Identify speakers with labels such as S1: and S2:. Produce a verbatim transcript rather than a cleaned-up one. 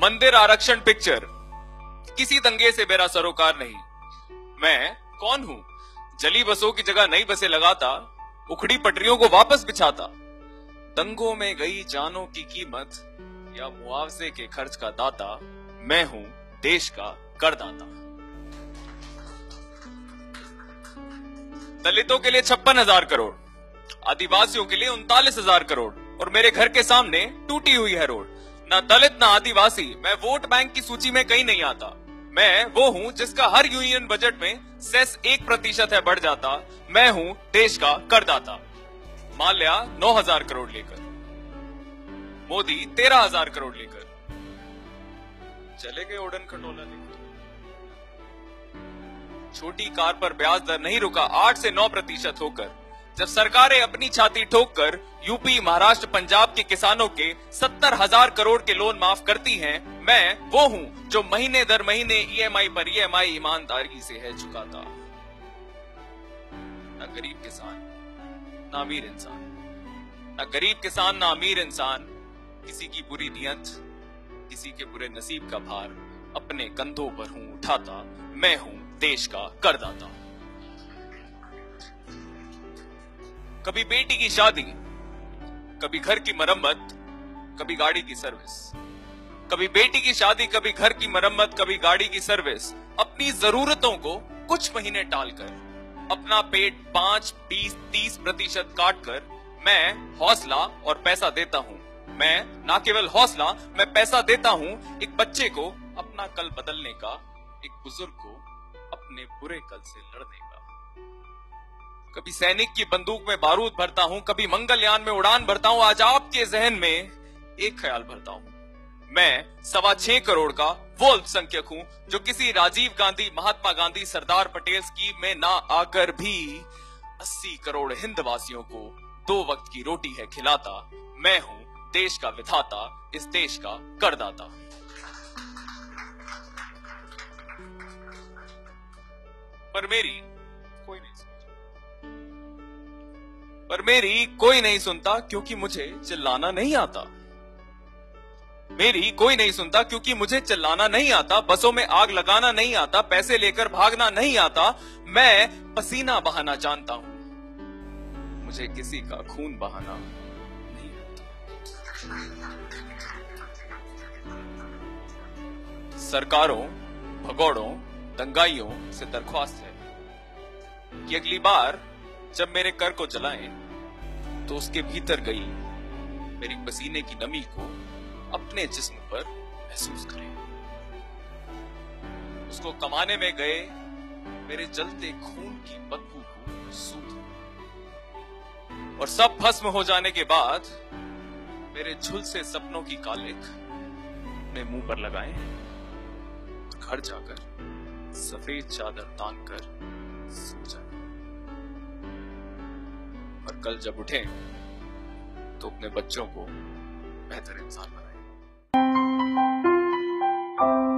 S1: मंदिर आरक्षण पिक्चर, किसी दंगे से मेरा सरोकार नहीं। मैं कौन हूं? जली बसों की जगह नई बसें लगाता, उखड़ी पटरियों को वापस बिछाता। दंगों में गई जानों की कीमत या मुआवजे के खर्च का दाता। मैं हूं देश का करदाता। दलितों के लिए छप्पन हजार करोड़, आदिवासियों के लिए उनतालीस हजार करोड़, और मेरे घर के सामने टूटी हुई है रोड। ना दलित ना आदिवासी, मैं वोट बैंक की सूची में कहीं नहीं आता। मैं वो हूं जिसका हर यूनियन बजट में सेस एक प्रतिशत है बढ़ जाता। मैं हूं देश का करदाता। माल्या नौ हजार करोड़ लेकर, मोदी तेरह हजार करोड़ लेकर चले गए ओडन खटोला लेकर। छोटी कार पर ब्याज दर नहीं रुका आठ से नौ प्रतिशत होकर। जब सरकारें अपनी छाती ठोक कर यूपी, महाराष्ट्र, पंजाब के किसानों के सत्तर हजार करोड़ के लोन माफ करती हैं, मैं वो हूं जो महीने दर महीने ईएमआई पर ईएमआई ईमानदारी से है चुकाता। न गरीब किसान न अमीर इंसान, न गरीब किसान न अमीर इंसान किसी की बुरी नियत, किसी के बुरे नसीब का भार अपने कंधों पर हूं उठाता। मैं हूं देश का करदाता। कभी बेटी की शादी, कभी घर की मरम्मत, कभी गाड़ी की सर्विस। कभी बेटी की शादी, कभी घर की मरम्मत, कभी गाड़ी की सर्विस। अपनी जरूरतों को कुछ महीने टालकर, अपना पेट पांच, बीस, तीस प्रतिशत काट कर मैं हौसला और पैसा देता हूं। मैं ना केवल हौसला, मैं पैसा देता हूं एक बच्चे को अपना कल बदलने का, एक बुजुर्ग को अपने बुरे कल से लड़ने का। कभी सैनिक की बंदूक में बारूद भरता हूं, कभी मंगलयान में उड़ान भरता हूं। आज आपके जहन में एक ख्याल भरता हूं, मैं सवा छह करोड़ का वो अल्पसंख्यक हूं जो किसी राजीव गांधी, महात्मा गांधी, सरदार पटेल स्कीम में ना आकर भी अस्सी करोड़ हिंदवासियों को दो वक्त की रोटी है खिलाता। मैं हूं देश का विधाता, इस देश का करदाता। पर मेरी कोई नहीं सुनता, पर मेरी कोई नहीं सुनता क्योंकि मुझे चिल्लाना नहीं आता। मेरी कोई नहीं सुनता क्योंकि मुझे चिल्लाना नहीं आता, बसों में आग लगाना नहीं आता, पैसे लेकर भागना नहीं आता। मैं पसीना बहाना जानता हूं, मुझे किसी का खून बहाना नहीं आता। सरकारों, भगोड़ों, दंगाइयों से दरख्वास्त है कि अगली बार जब मेरे कर को जलाएं तो उसके भीतर गई मेरी पसीने की नमी को अपने जिस्म पर महसूस करें। उसको कमाने में गए मेरे जलते खून की बदबू को सूंघें, और सब भस्म हो जाने के बाद मेरे झुलसे सपनों की कालिख अपने मुंह पर लगाएं, घर जाकर सफेद चादर तान कर सो जाएं, और कल जब उठें तो अपने बच्चों को बेहतर इंसान बनाएं।